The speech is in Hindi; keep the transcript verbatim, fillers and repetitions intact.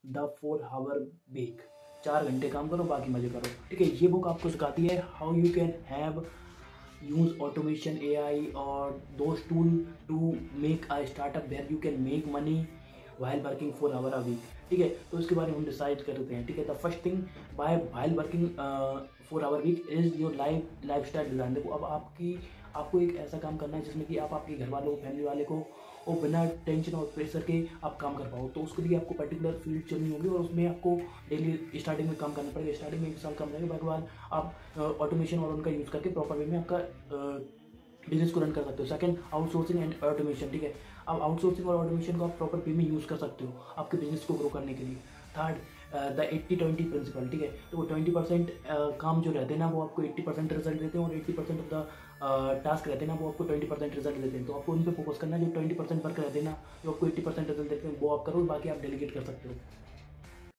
The four hour week. चार घंटे काम करो, बाकी मजे करो। ठीक है, ये बुक आपको सिखाती है how you can have use automation A I or those tool to make a startup where you can make money while working four hour a week। ठीक है, तो इसके बारे में हम डिसाइड करते हैं। ठीक है, the first thing by while working four hour week is your life lifestyle design. देखो, अब आपकी आपको एक ऐसा काम करना है जिसमें कि आप आपके घर वालों फैमिली वाले को और बिना टेंशन और प्रेशर के आप काम कर पाओ। तो उसके लिए आपको पर्टिकुलर फील्ड चुननी होगी और उसमें आपको डेली स्टार्टिंग में काम करना पड़ेगा। स्टार्टिंग में एक साल काम रहेगा, उसके बाद आप ऑटोमेशन और उनका यूज़ करके प्रॉपर वे में आपका बिजनेस को रन कर सकते हो। Second, outsourcing and automation. ठीक है, अब आउटसोर्सिंग और ऑटोमेशन को आप प्रॉपर वे में यूज़ कर सकते हो आपके बिजनेस को ग्रो करने के लिए। Third, the eighty twenty principle. ठीक है, तो वो ट्वेंटी परसेंट काम जो रहते हैं ना वो आपको एट्टी परसेंट रिजल्ट देते हैं और eighty percent of the task रहते हैं ना वो आपको ट्वेंटी परसेंट रिजल्ट देते हैं। तो आपको उन पर फोकस करना है। जो ट्वेंटी परसेंट वर्क रहते हैं ना जो आपको एट्टी परसेंट रिजल्ट देते हैं वो आप करो, बाकी आप डेलीगेट कर सकते हो।